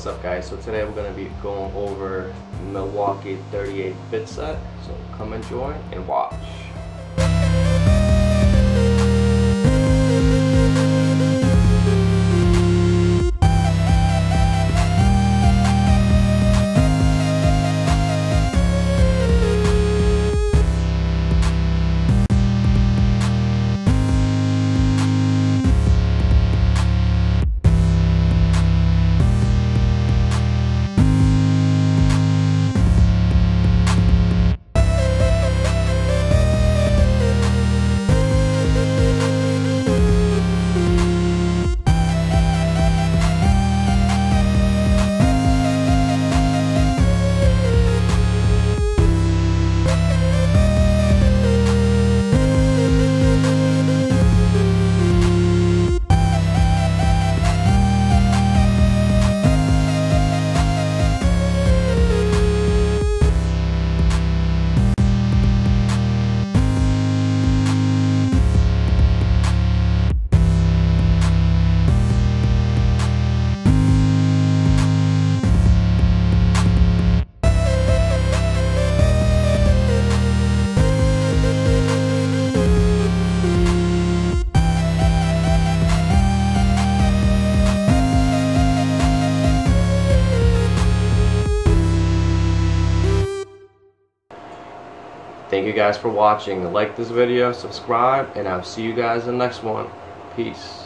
What's up guys, so today we're going to be going over Milwaukee 38-bit set, so come and join and watch. Thank you guys for watching. Like this video, subscribe, and I'll see you guys in the next one. Peace.